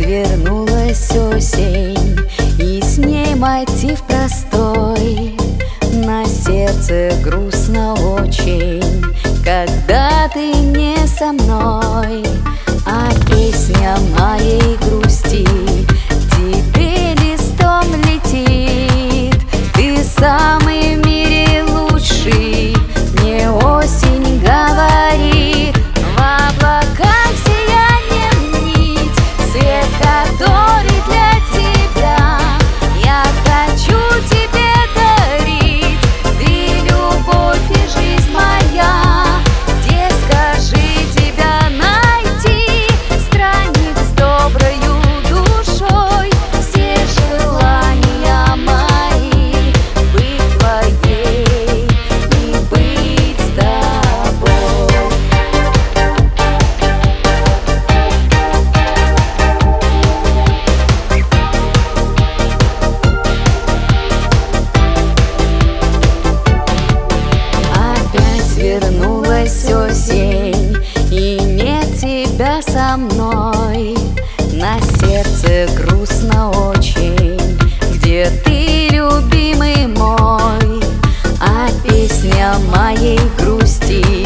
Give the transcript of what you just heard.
вернулась осень, и с ней мотив простой. На сердце грустно очень, когда ты не со мной. А песня моей грусти тебе листом летит. Ты самый в мире лучший, мне осень говорит. В облаках сиянием нить, свет, который для тебя я хочу тебе дарить. Ты любовь и жизнь моя, где, скажи, тебя найти? Странник с доброю душой, все желания мои быть твоей и быть с тобой. Опять вернулась осень, и нет тебя со мной. На сердце грустно очень, где ты, любимый мой. А песня моей грусти